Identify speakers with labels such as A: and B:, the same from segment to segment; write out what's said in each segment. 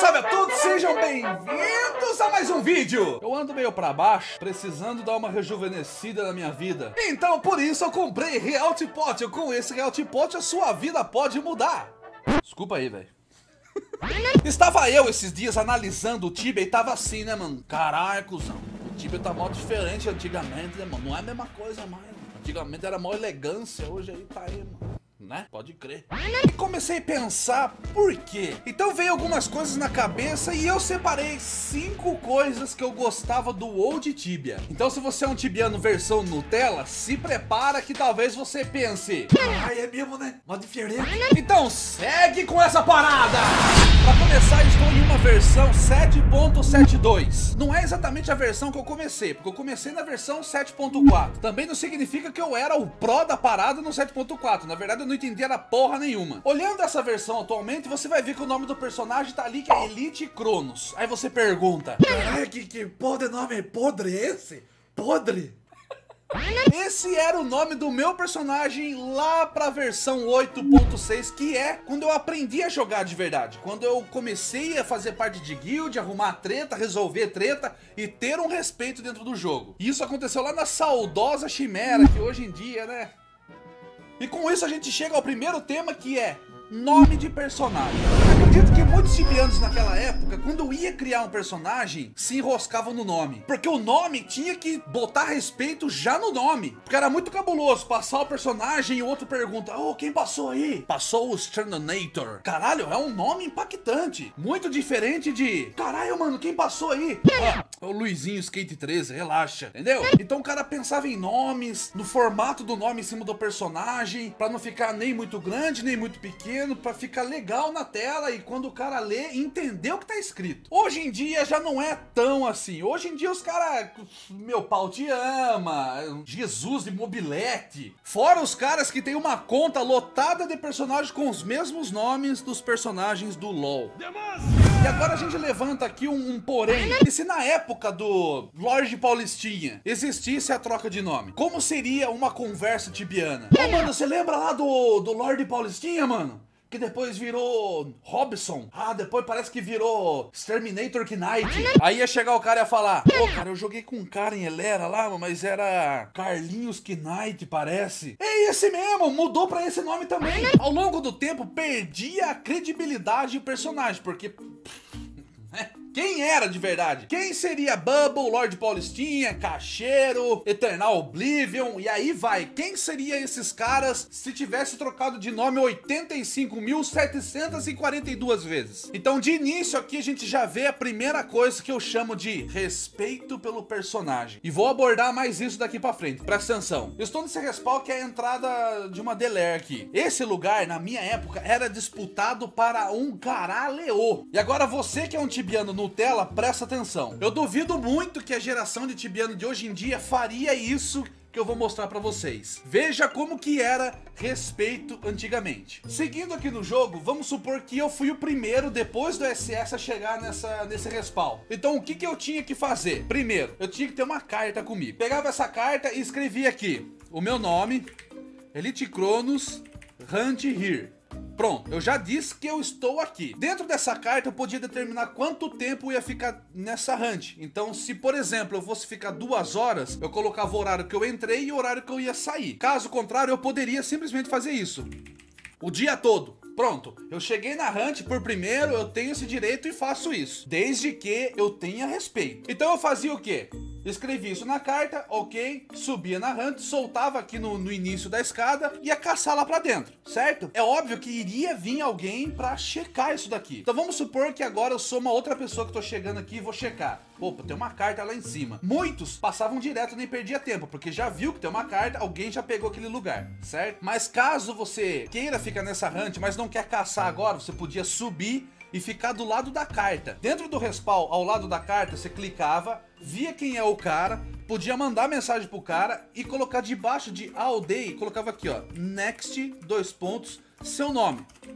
A: Salve a todos, sejam bem-vindos a mais um vídeo. Eu ando meio pra baixo, precisando dar uma rejuvenescida na minha vida. Então por isso eu comprei Reality Pot. Com esse Reality Pot a sua vida pode mudar. Desculpa aí, velho. Estava eu esses dias analisando o Tibia e tava assim, né, mano? Caralho, cuzão. O Tibia tá mó diferente antigamente, né, mano? Não é a mesma coisa mais, mano. Antigamente era mó elegância, hoje aí tá aí, mano. Né? Pode crer. E comecei a pensar por quê. Então veio algumas coisas na cabeça e eu separei 5 coisas que eu gostava do Old Tibia. Então se você é um tibiano versão Nutella, se prepara que talvez você pense: ai, é mesmo, né? Mó diferente. Então segue com essa parada. Pra começar, estou em uma versão 7.72. Não é exatamente a versão que eu comecei, porque eu comecei na versão 7.4. Também não significa que eu era o pro da parada no 7.4. Na verdade, eu não entendia porra nenhuma. Olhando essa versão atualmente, você vai ver que o nome do personagem tá ali, que é Elite Cronos. Aí você pergunta: caralho, que porra de nome podre esse? Podre? Esse era o nome do meu personagem lá pra versão 8.6, que é quando eu aprendi a jogar de verdade. Quando eu comecei a fazer parte de guild, arrumar treta, resolver treta e ter um respeito dentro do jogo. Isso aconteceu lá na saudosa Chimera, que hoje em dia, né? E com isso a gente chega ao primeiro tema, que é nome de personagem. Eu acredito que muitos tibianos naquela época, quando ia criar um personagem, se enroscavam no nome. Porque o nome tinha que botar respeito já no nome. Porque era muito cabuloso passar o personagem e o outro pergunta: oh, quem passou aí? Passou o Sternonator. Caralho, é um nome impactante. Muito diferente de: caralho, mano, quem passou aí? Ah, é o Luizinho Skate 13, relaxa. Entendeu? Então o cara pensava em nomes, no formato do nome em cima do personagem, pra não ficar nem muito grande, nem muito pequeno, pra ficar legal na tela e quando o cara lê, entender o que tá escrito. Hoje em dia já não é tão assim. Hoje em dia os caras: meu pau te ama, Jesus de mobilete. Fora os caras que tem uma conta lotada de personagens com os mesmos nomes dos personagens do LoL. E agora a gente levanta aqui um porém. E se na época do Lorde Paulistinha existisse a troca de nome, como seria uma conversa tibiana? Ô, mano, você lembra lá do Lorde Paulistinha, mano? Que depois virou Robson. Ah, depois parece que virou Exterminator Knight. Aí ia chegar o cara e ia falar: ô, cara, eu joguei com um cara em Elera lá, mas era Carlinhos Knight, parece. É esse mesmo, mudou pra esse nome também. Ao longo do tempo, perdia a credibilidade do personagem, porque quem era de verdade? Quem seria Bubble, Lorde Paulistinha, Cacheiro, Eternal Oblivion? E aí vai. Quem seria esses caras se tivesse trocado de nome 85.742 vezes? Então de início aqui a gente já vê a primeira coisa que eu chamo de respeito pelo personagem. E vou abordar mais isso daqui pra frente. Presta atenção. Eu estou nesse respawn que é a entrada de uma Delare aqui. Esse lugar, na minha época, era disputado para um caralho. E agora você que é um tibiano Nutella, presta atenção. Eu duvido muito que a geração de tibiano de hoje em dia faria isso que eu vou mostrar pra vocês. Veja como que era respeito antigamente. Seguindo aqui no jogo, vamos supor que eu fui o primeiro depois do SS a chegar nesse respawn. Então o que eu tinha que fazer? Primeiro, eu tinha que ter uma carta comigo. Pegava essa carta e escrevia aqui o meu nome, Elite Cronos, Hunt Here. Pronto, eu já disse que eu estou aqui. Dentro dessa carta eu podia determinar quanto tempo eu ia ficar nessa hunt. Então se, por exemplo, eu fosse ficar 2 horas, eu colocava o horário que eu entrei e o horário que eu ia sair. Caso contrário, eu poderia simplesmente fazer isso o dia todo. Pronto, eu cheguei na hunt por primeiro, eu tenho esse direito e faço isso, desde que eu tenha respeito. Então eu fazia o quê? Escrevi isso na carta, ok, subia na hunt, soltava aqui no início da escada e ia caçar lá pra dentro, certo? É óbvio que iria vir alguém pra checar isso daqui. Então vamos supor que agora eu sou uma outra pessoa que tô chegando aqui e vou checar. Opa, tem uma carta lá em cima. Muitos passavam direto, nem perdia tempo, porque já viu que tem uma carta, alguém já pegou aquele lugar, certo? Mas caso você queira ficar nessa hunt, mas não quer caçar agora, você podia subir e ficar do lado da carta. Dentro do respawn, ao lado da carta, você clicava, via quem é o cara, podia mandar mensagem pro cara e colocar debaixo de all day, colocava aqui, ó, next, 2 pontos, seu nome.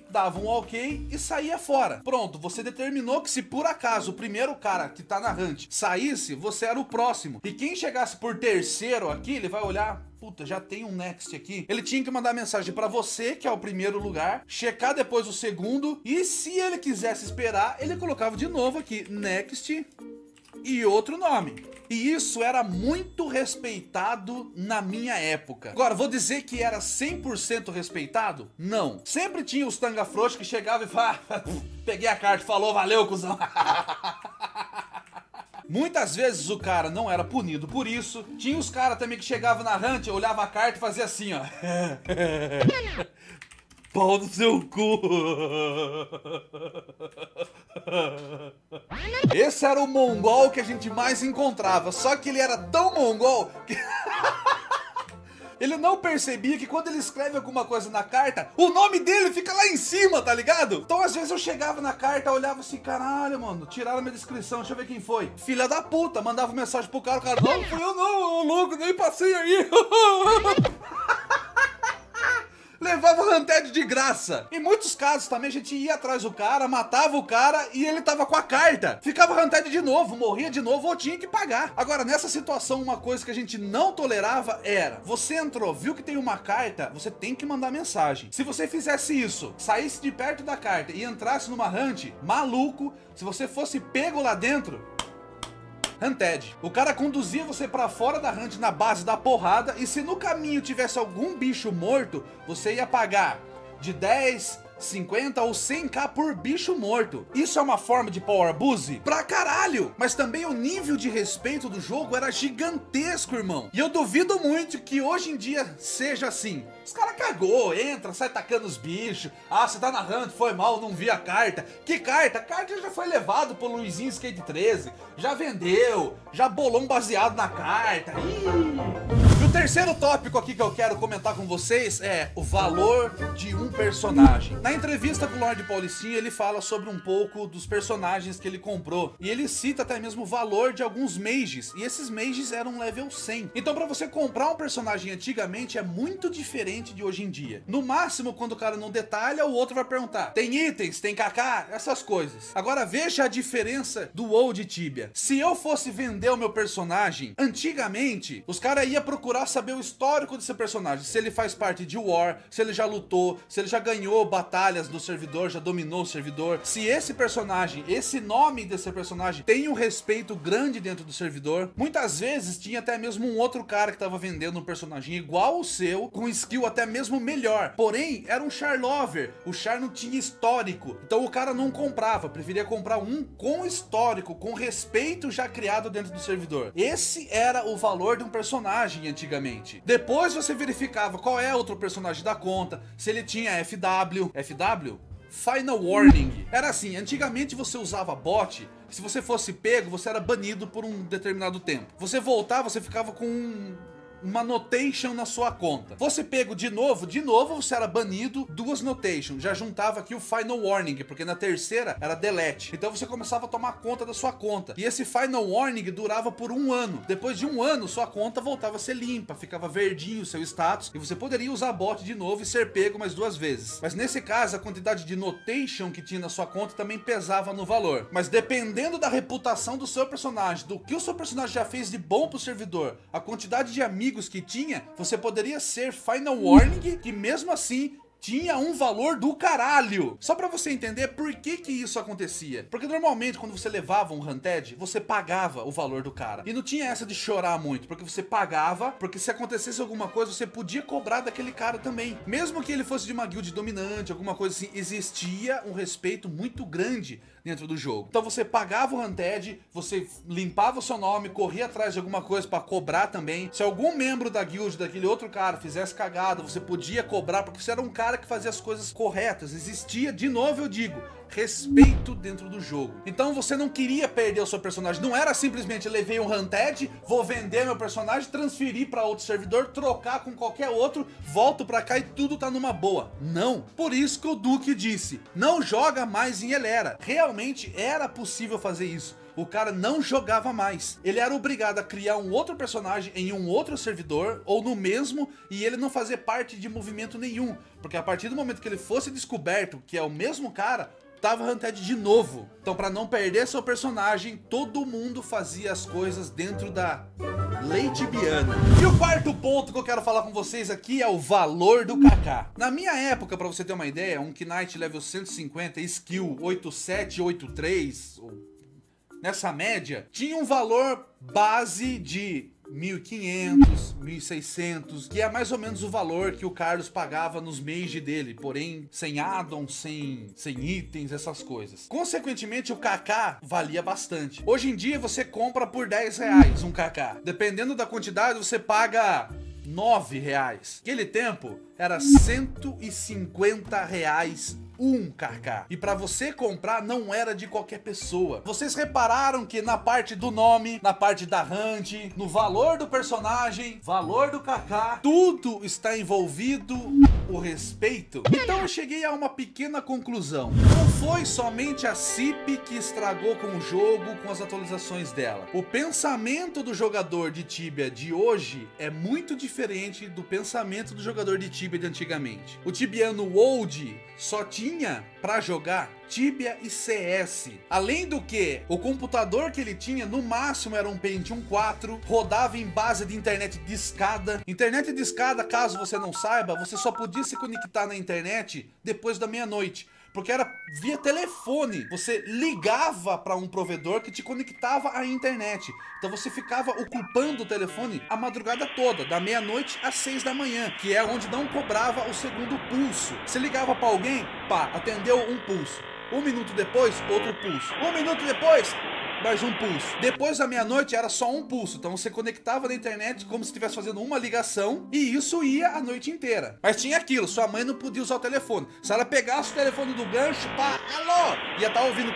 A: dava um ok e saía fora. Pronto, você determinou que se por acaso o primeiro cara que tá na hunt saísse, você era o próximo. E quem chegasse por terceiro aqui, ele vai olhar... Puta, já tem um next aqui. Ele tinha que mandar mensagem pra você, que é o primeiro lugar, checar depois o segundo, e se ele quisesse esperar, ele colocava de novo aqui, next e outro nome. E isso era muito respeitado na minha época. Agora, vou dizer que era 100% respeitado? Não. Sempre tinha os tanga frouxos que chegavam e falavam, peguei a carta, falou, valeu, cuzão. Muitas vezes o cara não era punido por isso. Tinha os caras também que chegavam na hunt, olhava a carta e fazia assim, ó. Pau no seu cu. Esse era o mongol que a gente mais encontrava. Só que ele era tão mongol que... ele não percebia que quando ele escreve alguma coisa na carta, o nome dele fica lá em cima, tá ligado? Então às vezes eu chegava na carta, olhava assim, caralho, mano, tiraram minha descrição, deixa eu ver quem foi. Filha da puta, mandava mensagem pro cara, o cara, não, fui eu não, ô louco, nem passei aí. Levava o Hunted de graça. Em muitos casos também a gente ia atrás do cara, matava o cara e ele tava com a carta. Ficava Hunted de novo, morria de novo ou tinha que pagar. Agora, nessa situação, uma coisa que a gente não tolerava era: você entrou, viu que tem uma carta, você tem que mandar mensagem. Se você fizesse isso, saísse de perto da carta e entrasse numa hunt, maluco, se você fosse pego lá dentro... Hunted. O cara conduzia você pra fora da hunt na base da porrada, e se no caminho tivesse algum bicho morto, você ia pagar de 10, 50 ou 100k por bicho morto. Isso é uma forma de power abuse? Pra caralho! Mas também o nível de respeito do jogo era gigantesco, irmão. E eu duvido muito que hoje em dia seja assim. Os caras cagou, entra, sai tacando os bichos. Ah, você tá na hunt, foi mal, não vi a carta. Que carta? A carta já foi levado pro Luizinho Skate 13. Já vendeu, já bolou um baseado na carta. E o terceiro tópico aqui que eu quero comentar com vocês é o valor de um personagem. Na entrevista com o Lorde Paulistinha, ele fala sobre um pouco dos personagens que ele comprou. E ele cita até mesmo o valor de alguns mages. E esses mages eram level 100. Então pra você comprar um personagem antigamente é muito diferente de hoje em dia. No máximo, quando o cara não detalha, o outro vai perguntar: tem itens, tem KK, essas coisas. Agora veja a diferença do WoW de Tibia. Se eu fosse vender o meu personagem, antigamente, os caras iam procurar saber o histórico desse personagem. Se ele faz parte de War, se ele já lutou, se ele já ganhou batalhas no servidor, já dominou o servidor. Se esse personagem, esse nome desse personagem tem um respeito grande dentro do servidor. Muitas vezes tinha até mesmo um outro cara que tava vendendo um personagem igual ao seu, com skill até mesmo melhor. Porém, era um char lover. O char não tinha histórico. Então o cara não comprava, preferia comprar um com histórico, com respeito já criado dentro do servidor. Esse era o valor de um personagem antigamente. Depois você verificava qual é outro personagem da conta, se ele tinha FW. Final Warning. Era assim, antigamente você usava bot, se você fosse pego, você era banido por um determinado tempo. Você voltava, você ficava com uma notation na sua conta. Você pego de novo você era banido, 2 notations. Já juntava aqui o Final Warning, porque na terceira era delete. Então você começava a tomar conta da sua conta. E esse Final Warning durava por 1 ano. Depois de 1 ano, sua conta voltava a ser limpa, ficava verdinho o seu status, e você poderia usar bot de novo e ser pego mais 2 vezes. Mas nesse caso, a quantidade de notation que tinha na sua conta também pesava no valor. Mas dependendo da reputação do seu personagem, do que o seu personagem já fez de bom pro servidor, a quantidade de amigos que tinha, você poderia ser Final Warning, que mesmo assim tinha um valor do caralho. Só pra você entender por que que isso acontecia. Porque normalmente quando você levava um Hunted, você pagava o valor do cara. E não tinha essa de chorar muito, porque você pagava, porque se acontecesse alguma coisa, você podia cobrar daquele cara também. Mesmo que ele fosse de uma guild dominante, alguma coisa assim, existia um respeito muito grande dentro do jogo. Então você pagava o Hunted, você limpava o seu nome, corria atrás de alguma coisa pra cobrar também. Se algum membro da guild, daquele outro cara, fizesse cagada, você podia cobrar, porque você era um cara que fazia as coisas corretas. Existia, de novo eu digo, respeito dentro do jogo. Então você não queria perder o seu personagem. Não era simplesmente levei um Hunted, vou vender meu personagem, transferir para outro servidor, trocar com qualquer outro, volto pra cá e tudo tá numa boa. Não. Por isso que o Duque disse, não joga mais em Elera. Realmente era possível fazer isso. O cara não jogava mais. Ele era obrigado a criar um outro personagem em um outro servidor, ou no mesmo, e ele não fazer parte de movimento nenhum. Porque a partir do momento que ele fosse descoberto que é o mesmo cara, tava Hunted de novo. Então, pra não perder seu personagem, todo mundo fazia as coisas dentro da lei tibiana. E o quarto ponto que eu quero falar com vocês aqui é o valor do KK. Na minha época, pra você ter uma ideia, um Knight level 150, skill 87, 83, nessa média, tinha um valor base de 1.500, 1.600, que é mais ou menos o valor que o Carlos pagava nos mage dele, porém sem addons, sem itens, essas coisas. Consequentemente, o KK valia bastante. Hoje em dia você compra por 10 reais um KK. Dependendo da quantidade, você paga 9 reais. Naquele tempo, era 150 reais um KK. E pra você comprar não era de qualquer pessoa. Vocês repararam que na parte do nome, na parte da hunt, no valor do personagem, valor do KK, tudo está envolvido o respeito? Então eu cheguei a uma pequena conclusão. Não foi somente a CIP que estragou com o jogo, com as atualizações dela. O pensamento do jogador de Tibia de hoje é muito diferente do pensamento do jogador de Tibia de antigamente. O tibiano old só tinha pra jogar Tibia e CS. Além do que, o computador que ele tinha no máximo era um Pentium 4, rodava em base de internet discada. Internet discada, caso você não saiba, você só podia se conectar na internet depois da meia-noite, porque era via telefone. Você ligava para um provedor que te conectava à internet. Então você ficava ocupando o telefone a madrugada toda, da meia-noite às 6 da manhã, que é onde não cobrava o segundo pulso. Você ligava para alguém, pá, atendeu um pulso. 1 minuto depois, outro pulso. 1 minuto depois, mais um pulso. Depois da meia-noite era só um pulso. Então você conectava na internet como se estivesse fazendo uma ligação, e isso ia a noite inteira. Mas tinha aquilo, sua mãe não podia usar o telefone. Se ela pegasse o telefone do gancho, pá, alô, ia estar ouvindo,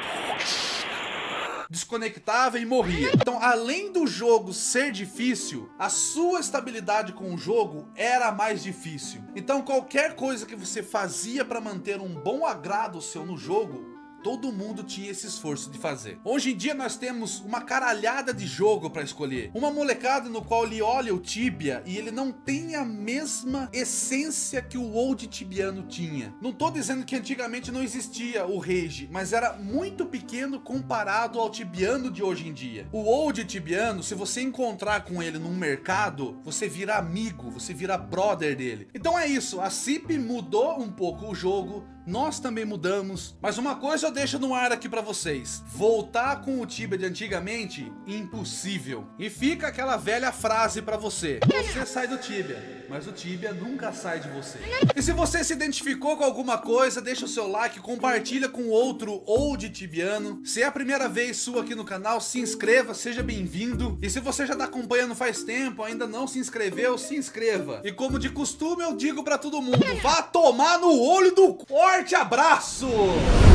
A: desconectava e morria. Então, além do jogo ser difícil, a sua estabilidade com o jogo era mais difícil. Então, qualquer coisa que você fazia para manter um bom agrado seu no jogo, todo mundo tinha esse esforço de fazer. Hoje em dia nós temos uma caralhada de jogo para escolher. Uma molecada no qual ele olha o Tibia e ele não tem a mesma essência que o old tibiano tinha. Não tô dizendo que antigamente não existia o Rage, mas era muito pequeno comparado ao tibiano de hoje em dia. O old tibiano, se você encontrar com ele num mercado, você vira amigo, você vira brother dele. Então é isso, a CIP mudou um pouco o jogo, nós também mudamos, mas uma coisa eu deixo no ar aqui pra vocês: voltar com o Tibia de antigamente, impossível. E fica aquela velha frase pra você: você sai do Tibia, mas o Tibia nunca sai de você. E se você se identificou com alguma coisa, deixa o seu like, compartilha com outro old tibiano. Se é a primeira vez sua aqui no canal, se inscreva, seja bem-vindo. E se você já tá acompanhando faz tempo, ainda não se inscreveu, se inscreva. E como de costume eu digo pra todo mundo: vá tomar no olho do... Forte abraço!